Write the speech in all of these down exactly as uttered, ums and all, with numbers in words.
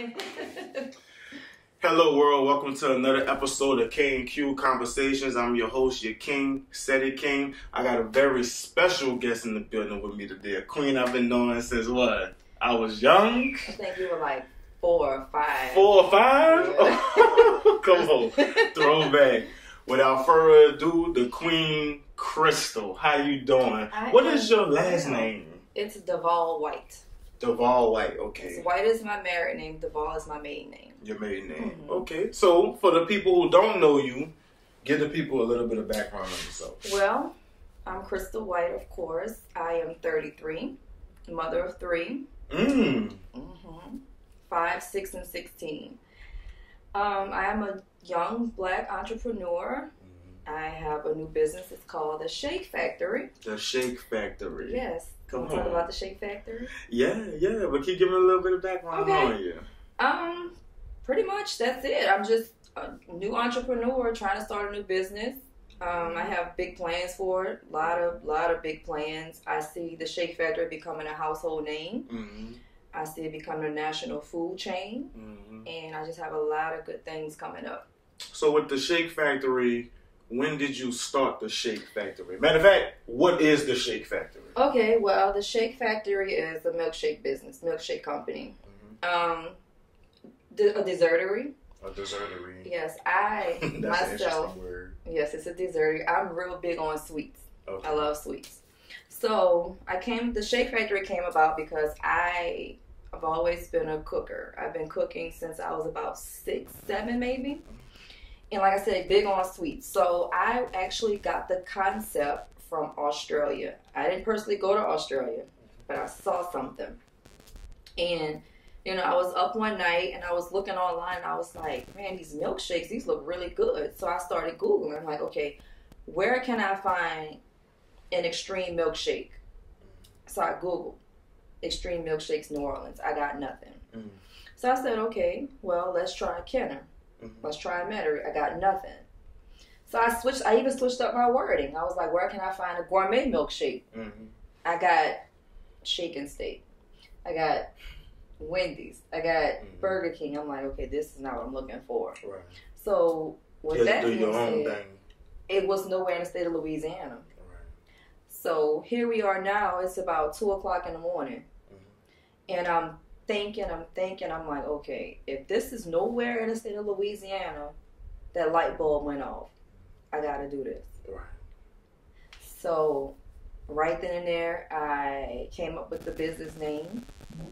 Hello world, welcome to another episode of K and Q Conversations. I'm your host, your king, Seti King. I got a very special guest in the building with me today. A queen I've been knowing since what? I was young? I think you were like four or five. Four or five? Yeah. Come on, throwback. Without further ado, the Queen Crystal. How you doing? I what is your last well. name? It's Duvall White. Duvall White, okay. It's White is my married name. Duvall is my maiden name. Your maiden name. Mm-hmm. Okay. So, for the people who don't know you, give the people a little bit of background on yourself. Well, I'm Crystal White, of course. I am thirty-three, mother of three. Mm. Mm-hmm. Five, six, and sixteen. Um, I am a young black entrepreneur. Mm-hmm. I have a new business. It's called The Shake Factory. The Shake Factory. Yes. Come Can on. we talk about The Shake Factory? Yeah, yeah. But keep giving a little bit of background Okay. on you. Um, pretty much that's it. I'm just a new entrepreneur trying to start a new business. Um, I have big plans for it. A lot of, lot of big plans. I see the Shake Factory becoming a household name. Mm-hmm. I see it becoming a national food chain. Mm-hmm. And I just have a lot of good things coming up. So with the Shake Factory, when did you start the Shake Factory? Matter of fact, what is the Shake Factory? Okay, well, the Shake Factory is a milkshake business, milkshake company. Mm-hmm. Um, a dessertery. A dessertery. Yes, I That's myself. an interesting word. Yes, it's a dessertery. I'm real big on sweets. Okay. I love sweets. So I came. The Shake Factory came about because I have always been a cooker. I've been cooking since I was about six, seven, maybe. And like I said, big on sweets. So I actually got the concept from Australia. I didn't personally go to Australia, but I saw something. And, you know, I was up one night and I was looking online and I was like, man, these milkshakes, these look really good. So I started Googling. I'm like, okay, where can I find an extreme milkshake? So I Googled extreme milkshakes New Orleans. I got nothing. Mm. So I said, okay, well, let's try Kenner. Mm-hmm. Let's try Metairie. I got nothing. So I switched. I even switched up my wording. I was like, where can I find a gourmet milkshake? Mm-hmm. I got Shake and Steak. I got Wendy's. I got mm-hmm. Burger King. I'm like, okay, this is not what I'm looking for. Right. So with Just that do your own said, thing. It was nowhere in the state of Louisiana. Right. So here we are now. It's about two o'clock in the morning, mm-hmm. and I'm thinking, I'm thinking, I'm like, okay, if this is nowhere in the state of Louisiana, that light bulb went off. I gotta do this. Right. So, right then and there, I came up with the business name.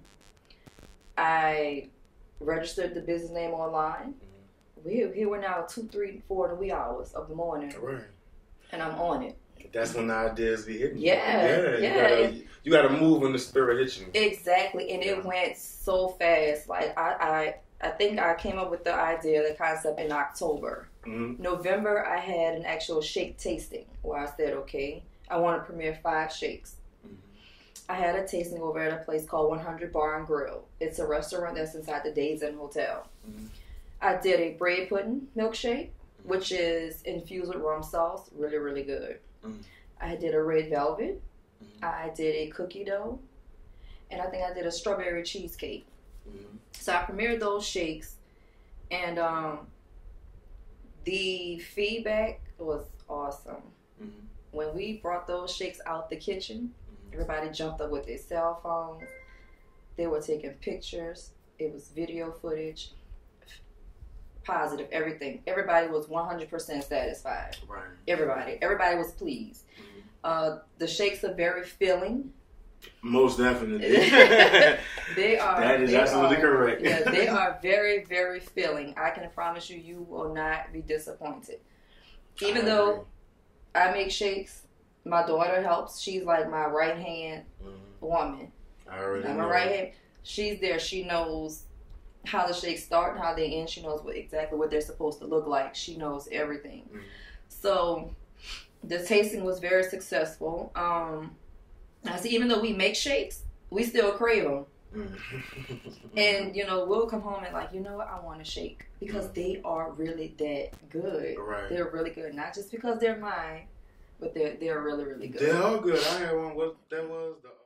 I registered the business name online. Mm-hmm. We here we're now two, three, four in the wee hours of the morning. Right. And I'm on it. That's when the ideas be hitting. Yeah, yeah. yeah. You gotta, you gotta move when the spirit hits you. Exactly, and yeah. It went so fast. Like I, I, I think I came up with the idea, the concept in October. Mm-hmm. November, I had an actual shake tasting where I said, okay, I want to premiere five shakes. Mm-hmm. I had a tasting over at a place called one hundred Bar and Grill. It's a restaurant that's inside the Days Inn Hotel. Mm-hmm. I did a bread pudding milkshake, mm-hmm. which is infused with rum sauce, really, really good. Mm-hmm. I did a red velvet. Mm-hmm. I did a cookie dough. And I think I did a strawberry cheesecake. Mm-hmm. So I premiered those shakes. And um, the feedback was awesome. Mm-hmm. When we brought those shakes out the kitchen, mm-hmm. everybody jumped up with their cell phones. They were taking pictures. It was video footage. Positive, everything. Everybody was one hundred percent satisfied. Right. Everybody. Everybody was pleased. Mm-hmm. Uh, the shakes are very filling. Most definitely. They are. That is absolutely are, correct. Yeah, they are very, very filling. I can promise you, you will not be disappointed. Even I though agree. I make shakes, my daughter helps. She's like my right hand mm-hmm. woman. I already I'm know. my right hand. She's there. She knows how the shakes start and how they end. She knows what, exactly what they're supposed to look like. She knows everything. Mm-hmm. So the tasting was very successful. Um, I see, even though we make shakes, we still crave them. Mm-hmm. And, you know, we'll come home and like, you know what, I want a shake. Because mm-hmm. they are really that good. Right. They're really good. Not just because they're mine, but they're, they're really, really good. They're all good. I had one. What that was? The